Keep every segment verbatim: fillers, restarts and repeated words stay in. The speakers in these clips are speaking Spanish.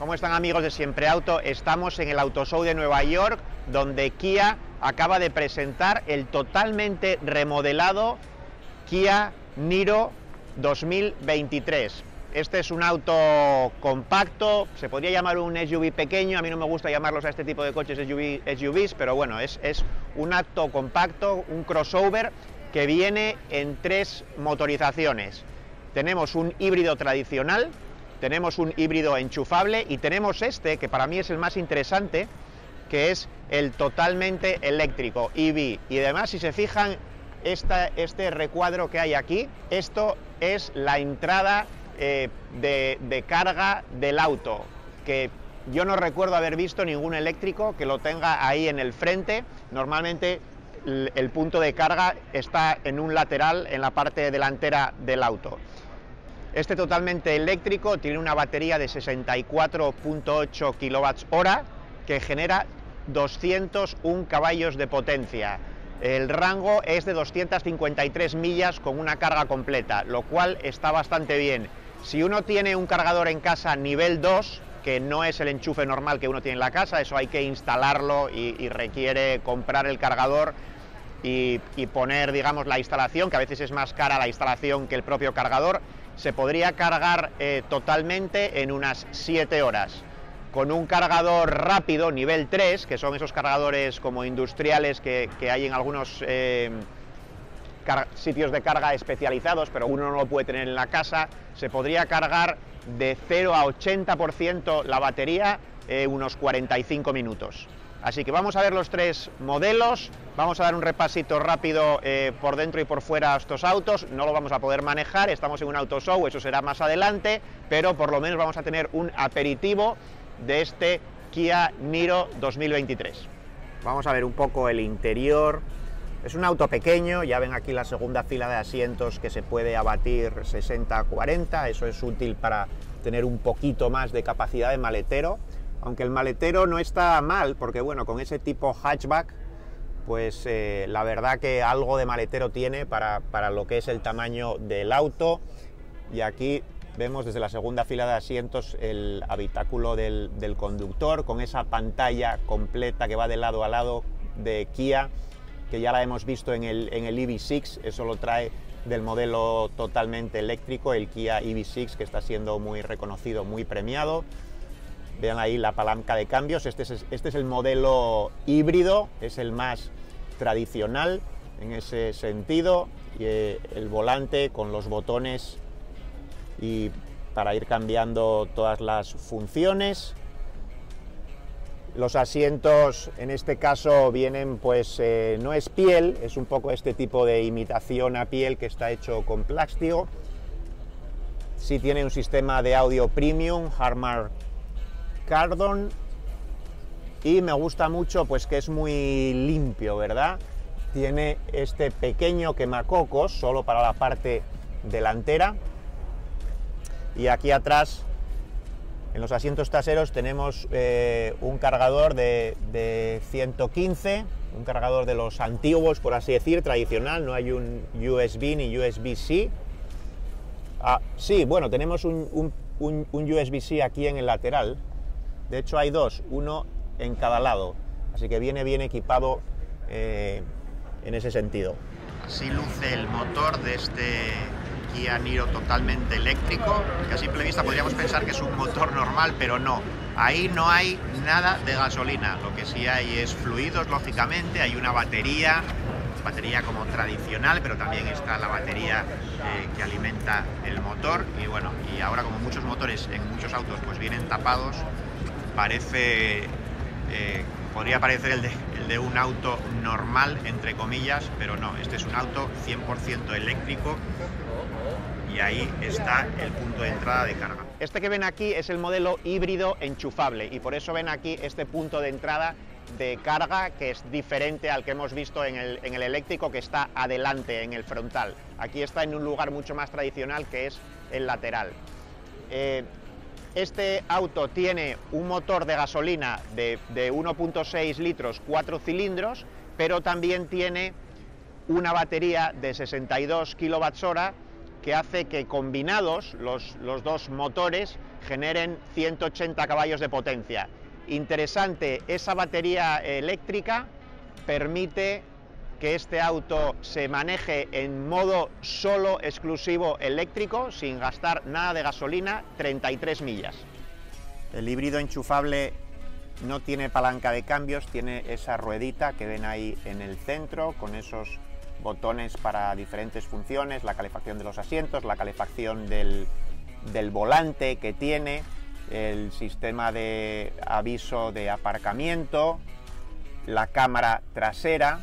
¿Cómo están, amigos de Siempre Auto? Estamos en el Auto Show de Nueva York, donde Kia acaba de presentar el totalmente remodelado Kia Niro dos mil veintitrés. Este es un auto compacto, se podría llamar un S U V pequeño. A mí no me gusta llamarlos a este tipo de coches S U V, S U Vs, pero bueno, es, es un auto compacto, un crossover que viene en tres motorizaciones. Tenemos un híbrido tradicional, tenemos un híbrido enchufable y tenemos este, que para mí es el más interesante, que es el totalmente eléctrico, E V. Y además, si se fijan, esta, este recuadro que hay aquí, esto es la entrada eh, de, de carga del auto, que yo no recuerdo haber visto ningún eléctrico que lo tenga ahí en el frente. Normalmente el, el punto de carga está en un lateral, en la parte delantera del auto. Este totalmente eléctrico tiene una batería de sesenta y cuatro punto ocho kilovatios hora que genera doscientos un caballos de potencia. El rango es de doscientas cincuenta y tres millas con una carga completa, lo cual está bastante bien. Si uno tiene un cargador en casa nivel dos, que no es el enchufe normal que uno tiene en la casa, eso hay que instalarlo y, y requiere comprar el cargador y, y poner, digamos, la instalación, que a veces es más cara la instalación que el propio cargador. Se podría cargar eh, totalmente en unas siete horas. Con un cargador rápido, nivel tres, que son esos cargadores como industriales que, que hay en algunos eh, sitios de carga especializados, pero uno no lo puede tener en la casa, se podría cargar de cero a ochenta por ciento la batería en eh, unos cuarenta y cinco minutos. Así que vamos a ver los tres modelos, vamos a dar un repasito rápido eh, por dentro y por fuera a estos autos. No lo vamos a poder manejar, estamos en un auto show, eso será más adelante, pero por lo menos vamos a tener un aperitivo de este Kia Niro dos mil veintitrés. Vamos a ver un poco el interior. Es un auto pequeño, ya ven aquí la segunda fila de asientos que se puede abatir sesenta a cuarenta, eso es útil para tener un poquito más de capacidad de maletero. Aunque el maletero no está mal, porque bueno, con ese tipo hatchback, pues eh, la verdad que algo de maletero tiene para, para lo que es el tamaño del auto. Y aquí vemos desde la segunda fila de asientos el habitáculo del, del conductor, con esa pantalla completa que va de lado a lado de Kia, que ya la hemos visto en el, en el E V seis, eso lo trae del modelo totalmente eléctrico, el Kia E V seis, que está siendo muy reconocido, muy premiado. Vean ahí la palanca de cambios, este es, este es el modelo híbrido, es el más tradicional en ese sentido, y eh, el volante con los botones y para ir cambiando todas las funciones. Los asientos en este caso vienen, pues eh, no es piel, es un poco este tipo de imitación a piel que está hecho con plástico. Sí tiene un sistema de audio premium, Harman Kardon, y me gusta mucho pues que es muy limpio, ¿verdad? Tiene este pequeño quemacocos solo para la parte delantera, y aquí atrás en los asientos traseros tenemos eh, un cargador de, de ciento quince, un cargador de los antiguos, por así decir, tradicional, no hay un U S B ni U S B C. Ah, sí, bueno, tenemos un, un, un, un U S B C aquí en el lateral. De hecho hay dos, uno en cada lado, así que viene bien equipado eh, en ese sentido. Así luce el motor de este Kia Niro totalmente eléctrico, que a simple vista podríamos pensar que es un motor normal, pero no. Ahí no hay nada de gasolina, lo que sí hay es fluidos, lógicamente, hay una batería, batería como tradicional, pero también está la batería eh, que alimenta el motor, y bueno, y ahora como muchos motores en muchos autos pues vienen tapados, parece, eh, podría parecer el de, el de un auto normal, entre comillas, pero no, este es un auto cien por ciento eléctrico y ahí está el punto de entrada de carga. Este que ven aquí es el modelo híbrido enchufable y por eso ven aquí este punto de entrada de carga que es diferente al que hemos visto en el, en el eléctrico, que está adelante, en el frontal. Aquí está en un lugar mucho más tradicional, que es el lateral. Eh, Este auto tiene un motor de gasolina de, de uno punto seis litros, cuatro cilindros, pero también tiene una batería de sesenta y dos kilovatios hora que hace que combinados los, los dos motores generen ciento ochenta caballos de potencia. Interesante, esa batería eléctrica permite que este auto se maneje en modo solo exclusivo eléctrico, sin gastar nada de gasolina, treinta y tres millas. El híbrido enchufable no tiene palanca de cambios, tiene esa ruedita que ven ahí en el centro, con esos botones para diferentes funciones, la calefacción de los asientos, la calefacción del, del volante que tiene, el sistema de aviso de aparcamiento, la cámara trasera.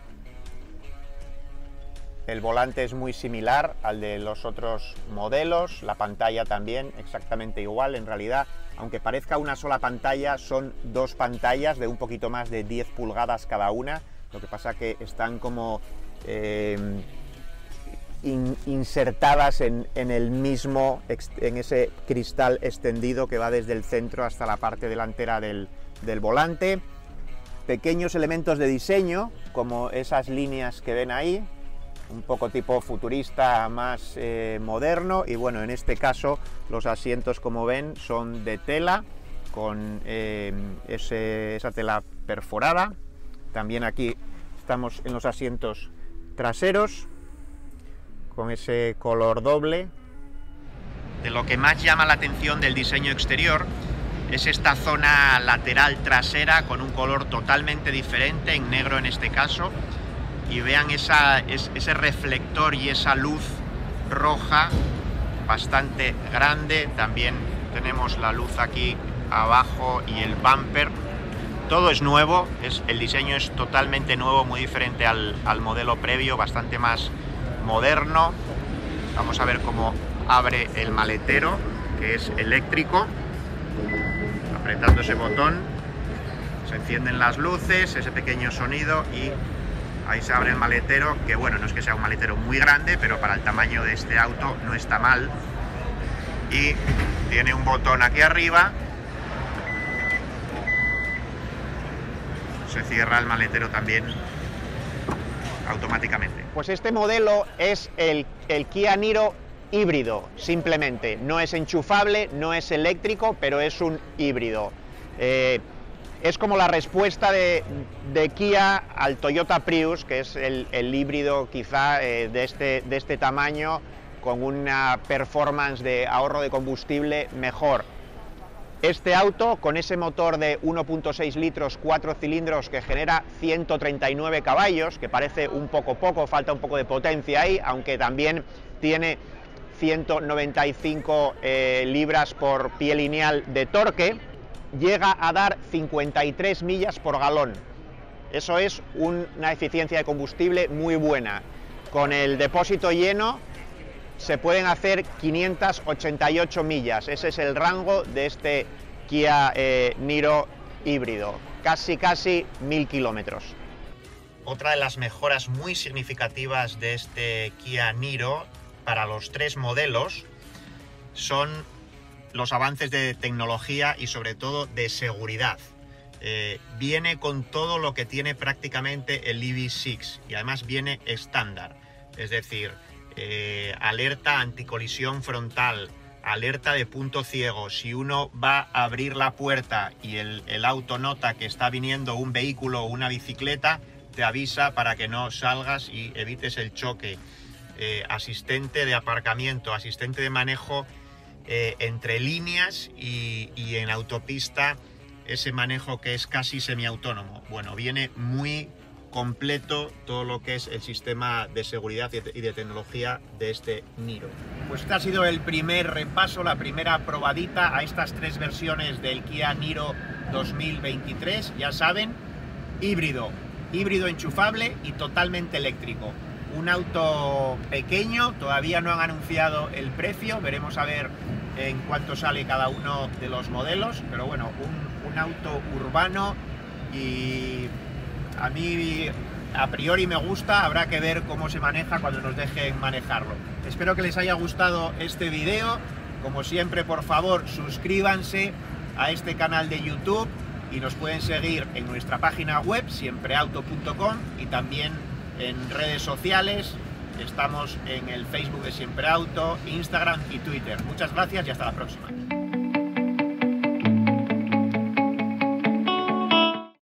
El volante es muy similar al de los otros modelos, la pantalla también exactamente igual. En realidad, aunque parezca una sola pantalla, son dos pantallas de un poquito más de diez pulgadas cada una. Lo que pasa que están como eh, in, insertadas en, en el mismo, en ese cristal extendido que va desde el centro hasta la parte delantera del, del volante. Pequeños elementos de diseño, como esas líneas que ven ahí, un poco tipo futurista, más eh, moderno. Y bueno, en este caso los asientos, como ven, son de tela, con eh, ese, esa tela perforada. También aquí estamos en los asientos traseros, con ese color doble. De lo que más llama la atención del diseño exterior es esta zona lateral trasera, con un color totalmente diferente, en negro en este caso. Y vean esa, es, ese reflector y esa luz roja bastante grande. También tenemos la luz aquí abajo y el bumper. Todo es nuevo, es, el diseño es totalmente nuevo, muy diferente al, al modelo previo, bastante más moderno. Vamos a ver cómo abre el maletero, que es eléctrico. Apretando ese botón se encienden las luces, ese pequeño sonido, y ahí se abre el maletero, que bueno, no es que sea un maletero muy grande, pero para el tamaño de este auto no está mal. Y tiene un botón aquí arriba. Se cierra el maletero también automáticamente. Pues este modelo es el, el Kia Niro híbrido, simplemente. No es enchufable, no es eléctrico, pero es un híbrido. Eh, Es como la respuesta de, de Kia al Toyota Prius, que es el, el híbrido quizá eh, de, este, de este tamaño, con una performance de ahorro de combustible mejor. Este auto, con ese motor de uno punto seis litros, cuatro cilindros, que genera ciento treinta y nueve caballos, que parece un poco poco, falta un poco de potencia ahí, aunque también tiene ciento noventa y cinco eh, libras por pie lineal de torque, llega a dar cincuenta y tres millas por galón. Eso es un, una eficiencia de combustible muy buena. Con el depósito lleno se pueden hacer quinientas ochenta y ocho millas. Ese es el rango de este Kia eh, Niro híbrido. Casi, casi mil kilómetros. Otra de las mejoras muy significativas de este Kia Niro para los tres modelos son los avances de tecnología y sobre todo de seguridad. Eh, viene con todo lo que tiene prácticamente el E V seis, y además viene estándar, es decir, eh, alerta anticolisión frontal, alerta de punto ciego. Si uno va a abrir la puerta y el, el auto nota que está viniendo un vehículo o una bicicleta, te avisa para que no salgas y evites el choque. Eh, asistente de aparcamiento, asistente de manejo Eh, entre líneas y, y en autopista, ese manejo que es casi semiautónomo. Bueno, viene muy completo todo lo que es el sistema de seguridad y de, y de tecnología de este Niro. Pues este ha sido el primer repaso, la primera probadita a estas tres versiones del Kia Niro dos mil veintitrés. Ya saben, híbrido, híbrido enchufable y totalmente eléctrico. Un auto pequeño, todavía no han anunciado el precio, veremos a ver en cuánto sale cada uno de los modelos, pero bueno, un, un auto urbano, y a mí a priori me gusta. Habrá que ver cómo se maneja cuando nos dejen manejarlo. Espero que les haya gustado este video. Como siempre, por favor, suscríbanse a este canal de YouTube y nos pueden seguir en nuestra página web siempreauto punto com y también en redes sociales, Estamos en el Facebook de Siempre Auto, Instagram y Twitter. Muchas gracias y hasta la próxima.